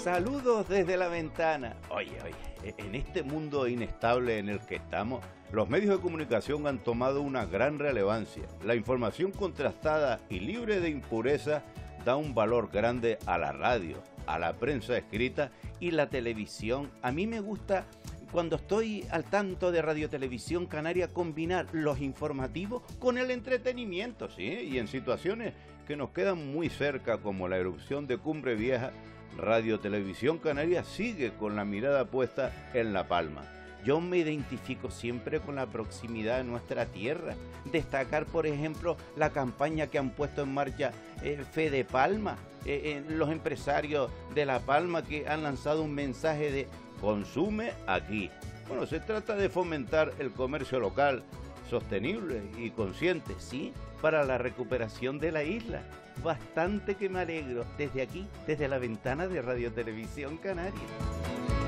Saludos desde la ventana. Oye, en este mundo inestable en el que estamos, los medios de comunicación han tomado una gran relevancia. La información contrastada y libre de impurezas da un valor grande a la radio, a la prensa escrita y la televisión. A mí me gusta, cuando estoy al tanto de Radio Televisión Canaria, combinar los informativos con el entretenimiento, ¿sí? Y en situaciones que nos quedan muy cerca, como la erupción de Cumbre Vieja, Radio Televisión Canaria sigue con la mirada puesta en La Palma. Yo me identifico siempre con la proximidad de nuestra tierra. Destacar, por ejemplo, la campaña que han puesto en marcha Fede Palma, los empresarios de La Palma, que han lanzado un mensaje de consume aquí. Bueno, se trata de fomentar el comercio local, sostenible y consciente, sí, para la recuperación de la isla. Bastante que me alegro desde aquí, desde la ventana de Radio Televisión Canaria.